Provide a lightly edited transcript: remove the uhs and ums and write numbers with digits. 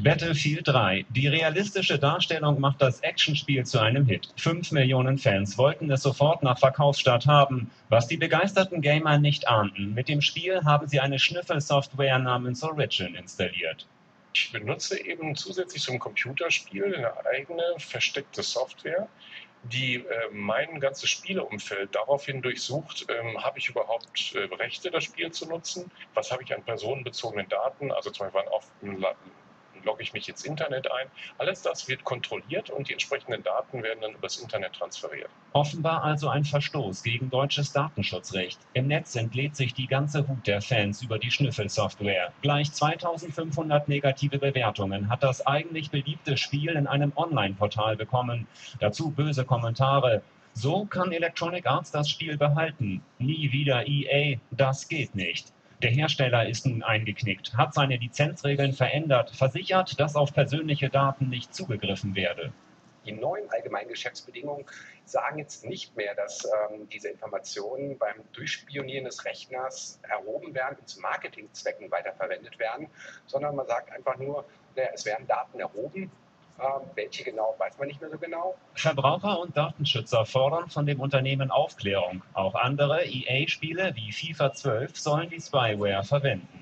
Battlefield 3. Die realistische Darstellung macht das Actionspiel zu einem Hit. 5 Millionen Fans wollten es sofort nach Verkaufsstart haben. Was die begeisterten Gamer nicht ahnten: Mit dem Spiel haben sie eine Schnüffelsoftware namens Origin installiert. Ich benutze eben zusätzlich zum Computerspiel eine eigene versteckte Software, die mein ganzes Spieleumfeld daraufhin durchsucht, habe ich überhaupt Rechte, das Spiel zu nutzen? Was habe ich an personenbezogenen Daten? Also zum Beispiel, wann oft logge ich mich ins Internet ein? Alles das wird kontrolliert und die entsprechenden Daten werden dann übers Internet transferiert. Offenbar also ein Verstoß gegen deutsches Datenschutzrecht. Im Netz entlädt sich die ganze Wut der Fans über die Schnüffelsoftware. Gleich 2500 negative Bewertungen hat das eigentlich beliebte Spiel in einem Online-Portal bekommen. Dazu böse Kommentare. So kann Electronic Arts das Spiel behalten. Nie wieder EA, das geht nicht. Der Hersteller ist nun eingeknickt, hat seine Lizenzregeln verändert, versichert, dass auf persönliche Daten nicht zugegriffen werde. Die neuen allgemeinen Geschäftsbedingungen sagen jetzt nicht mehr, dass diese Informationen beim Durchspionieren des Rechners erhoben werden und zu Marketingzwecken weiterverwendet werden, sondern man sagt einfach nur, es werden Daten erhoben. Welche genau, weiß man nicht mehr so genau. Verbraucher und Datenschützer fordern von dem Unternehmen Aufklärung. Auch andere EA-Spiele wie FIFA 12 sollen die Spyware verwenden.